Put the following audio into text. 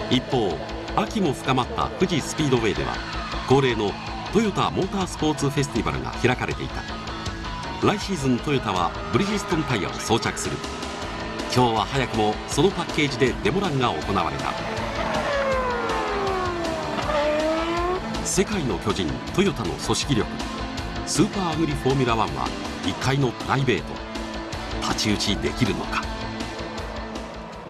一方、秋も深まった富士スピードウェイでは恒例のトヨタモータースポーツフェスティバルが開かれていた。来シーズントヨタはブリヂストンタイヤを装着する。今日は早くもそのパッケージでデモランが行われた。世界の巨人トヨタの組織力、スーパーアグリフォーミュラ1は1階のプライベート、太刀打ちできるのか。